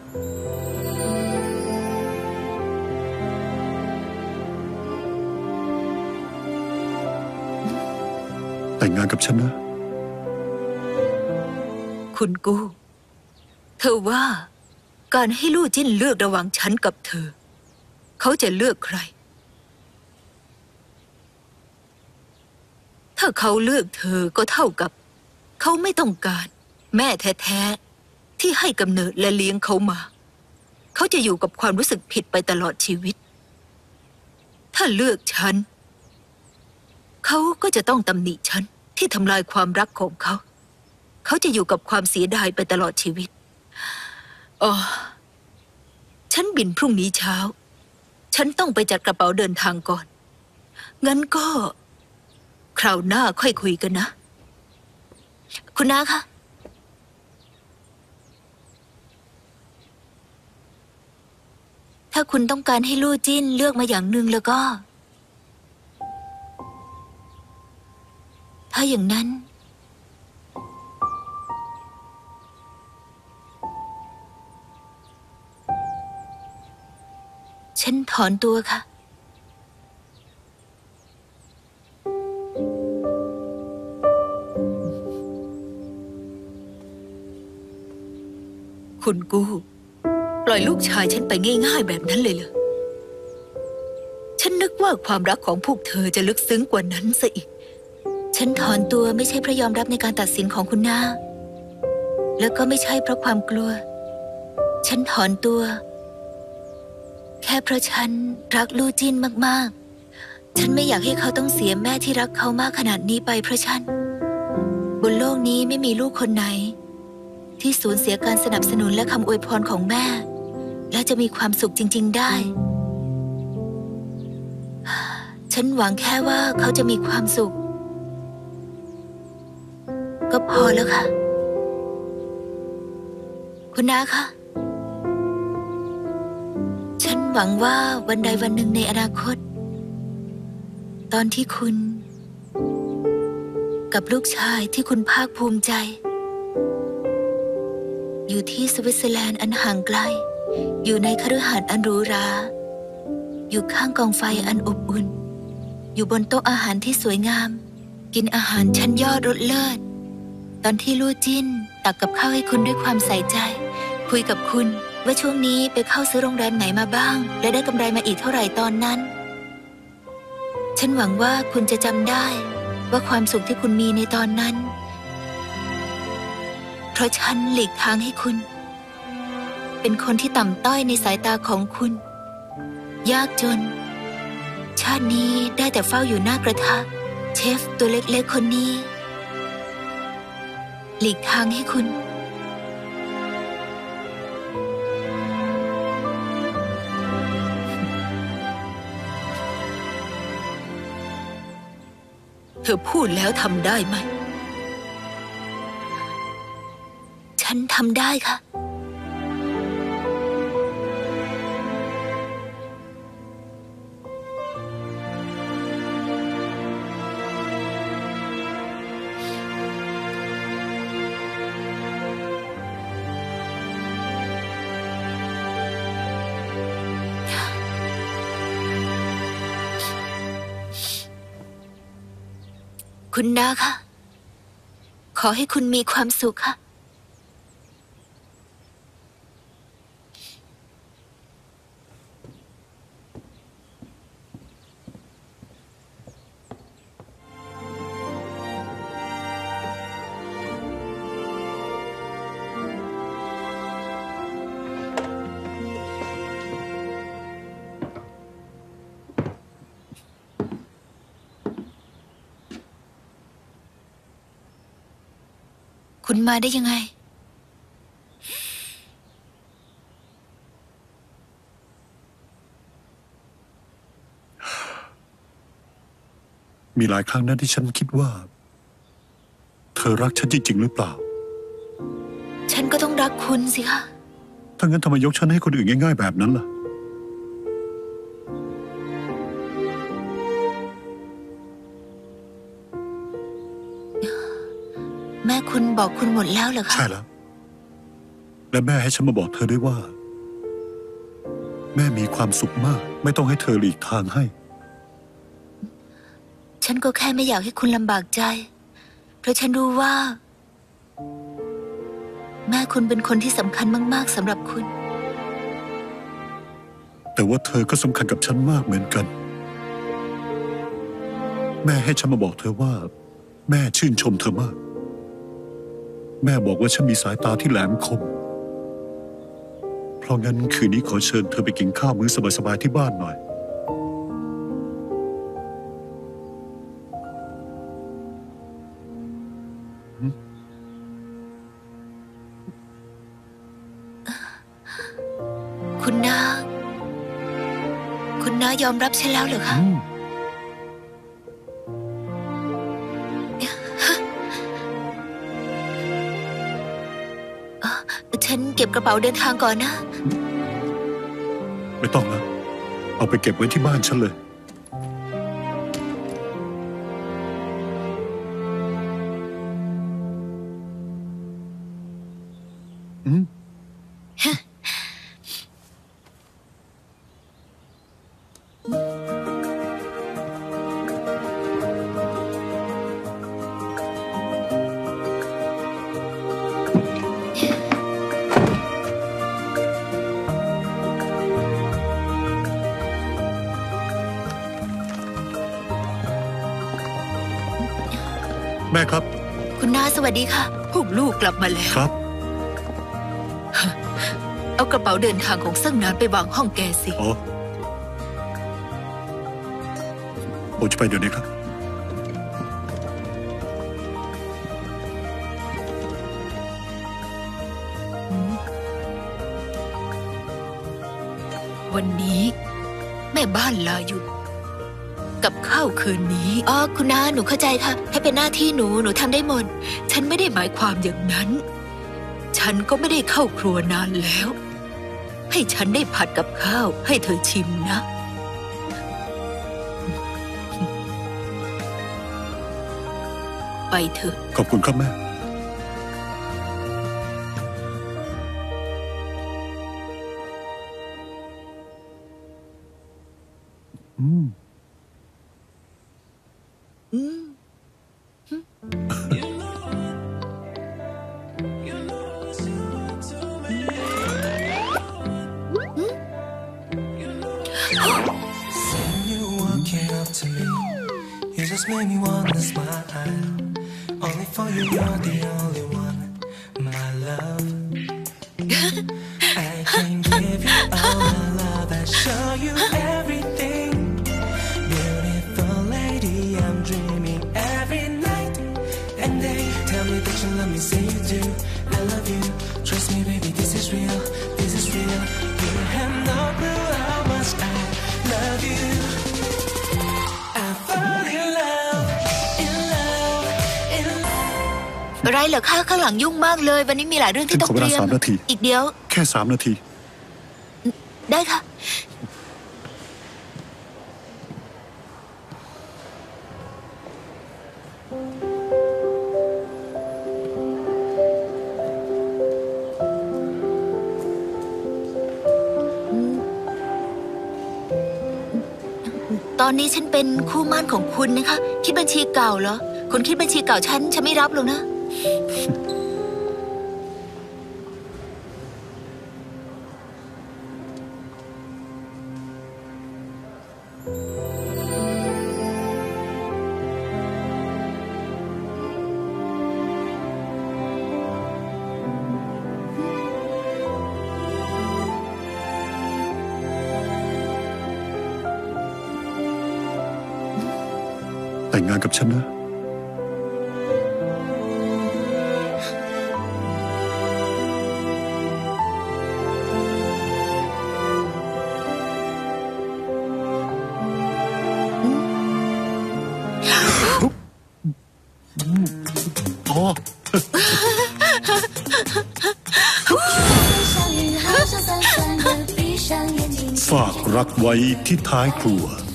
แต่งงานกับฉันนะคุณกู้เธอว่าการให้ลู่จิ้นเลือกระหว่างฉันกับเธอเขาจะเลือกใครถ้าเขาเลือกเธอก็เท่ากับเขาไม่ต้องการแม่แท้ๆที่ให้กำเนิดและเลี้ยงเขามาเขาจะอยู่กับความรู้สึกผิดไปตลอดชีวิตถ้าเลือกฉันเขาก็จะต้องตำหนิฉันที่ทำลายความรักของเขาเขาจะอยู่กับความเสียดายไปตลอดชีวิตฉันบินพรุ่งนี้เช้าฉันต้องไปจัดกระเป๋าเดินทางก่อนงั้นก็คราวหน้าค่อยคุยกันนะคุณน้าคะถ้าคุณต้องการให้ลู่จิ้นเลือกมาอย่างหนึ่งแล้วก็ถ้าอย่างนั้นฉันถอนตัวค่ะคุณกู้ปล่อยลูกชายฉันไปง่ายๆแบบนั้นเลยเหรอฉันนึกว่าความรักของพวกเธอจะลึกซึ้งกว่านั้นซะอีกฉันถอนตัวไม่ใช่เพราะยอมรับในการตัดสินของคุณน้าแล้วก็ไม่ใช่เพราะความกลัวฉันถอนตัวแค่เพราะฉันรักลู่จิ้นมากๆฉันไม่อยากให้เขาต้องเสียแม่ที่รักเขามากขนาดนี้ไปเพราะฉันบนโลกนี้ไม่มีลูกคนไหนที่สูญเสียการสนับสนุนและคำอวยพรของแม่และจะมีความสุขจริงๆได้ฉันหวังแค่ว่าเขาจะมีความสุขก็พอแล้วค่ะคุณน้าคะฉันหวังว่าวันใดวันหนึ่งในอนาคตตอนที่คุณกับลูกชายที่คุณภาคภูมิใจอยู่ที่สวิตเซอร์แลนด์อันห่างไกลอยู่ในคฤหาสน์อันหรูหราอยู่ข้างกองไฟอันอบอุ่นอยู่บนโต๊ะอาหารที่สวยงามกินอาหารชั้นยอดรสเลิศตอนที่ลู่จิ้นตักกับข้าวให้คุณด้วยความใส่ใจคุยกับคุณว่าช่วงนี้ไปเข้าซื้อโรงแรมไหนมาบ้างและได้กำไรมาอีกเท่าไหร่ตอนนั้นฉันหวังว่าคุณจะจำได้ว่าความสุขที่คุณมีในตอนนั้นเพราะฉันหลีกทางให้คุณเป็นคนที่ต่ำต้อยในสายตาของคุณยากจนชาตินี้ได้แต่เฝ้าอยู่หน้ากระทะเชฟตัวเล็กๆคนนี้หลีกทางให้คุณเธอพูดแล้วทำได้ไหมฉันทำได้ค่ะคุณน้าคะขอให้คุณมีความสุขค่ะคุณมาได้ยังไงมีหลายครั้งนะที่ฉันคิดว่าเธอรักฉันจริงๆหรือเปล่าฉันก็ต้องรักคุณสิคะถ้างั้นทำไมยกฉันให้คนอื่นง่ายๆแบบนั้นล่ะแม่คุณบอกคุณหมดแล้วเหรอคะใช่แล้วและแม่ให้ฉันมาบอกเธอด้วยว่าแม่มีความสุขมาก ไม่ต้องให้เธอหลีกทางให้ฉันก็แค่ไม่อยากให้คุณลำบากใจ เพราะฉันรู้ว่า แม่คุณเป็นคนที่สำคัญมากๆสำหรับคุณแต่ว่าเธอก็สำคัญกับฉันมากเหมือนกัน แม่ให้ฉันมาบอกเธอว่า แม่ชื่นชมเธอมาก แม่บอกว่าฉันมีสายตาที่แหลมคม เพราะงั้นคืนนี้ขอเชิญเธอไปกินข้าวมื้อสบายๆที่บ้านหน่อยคุณน้ายอมรับฉันแล้วเหรอคะ ฉันเก็บกระเป๋าเดินทางก่อนนะไม่ต้องแล้วเอาไปเก็บไว้ที่บ้านฉันเลย แม่ครับคุณน้าสวัสดีค่ะ พวกลูกกลับมาแล้วครับเอากระเป๋าเดินทางของเซิ่งนานไปวางห้องแกสิอ๋อผมจะไปเดี๋ยวนี้ครับวันนี้แม่บ้านลาหยุดกับข้าวคืนนี้อ๋อคุณน้าหนูเข้าใจค่ะถ้าเป็นหน้าที่หนูทำได้หมด ฉันไม่ได้หมายความอย่างนั้น ฉันก็ไม่ได้เข้าครัวนานแล้ว ให้ฉันได้ผัดกับข้าวให้เธอชิมนะ ไปเถอะขอบคุณครับแม่ You just made me wanna smile. Only for you, you're the only one, my love. I can give you all my love and show you everything. Beautiful lady, I'm dreaming every night and day. Tell me that you love me, say you do. I love you. Trust me, baby, this is real. This is real. You have no clue how much I love you. อะไรเหรอคะข้างหลังยุ่งมากเลยวันนี้มีหลายเรื่องที่ต้องเตรียมฉันขอเวลา3 นาทีอีกเดียวแค่3 นาทีได้ค่ะตอนนี้ฉันเป็นคู่หมั่นของคุณนะคะคิดบัญชีเก่าเหรอคุณคิดบัญชีเก่าฉันไม่รับหรอกนะแต่งงานกับฉันนะ อ๋อ ฝากรักไว้ที่ท้ายครัว